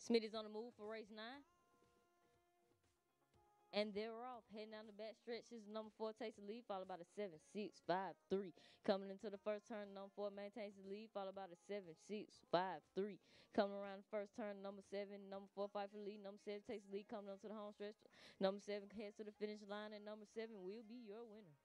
Smitty's on the move for race 9. And they're off. Heading down the back stretch is number 4 takes the lead, followed by the 7, 6, 5, 3. Coming into the first turn, number 4 maintains the lead, followed by the 7, 6, 5, 3. Coming around the first turn, number 7, number 4 fight for the lead. Number 7 takes the lead, coming onto the home stretch. Number 7 heads to the finish line, and number 7 will be your winner.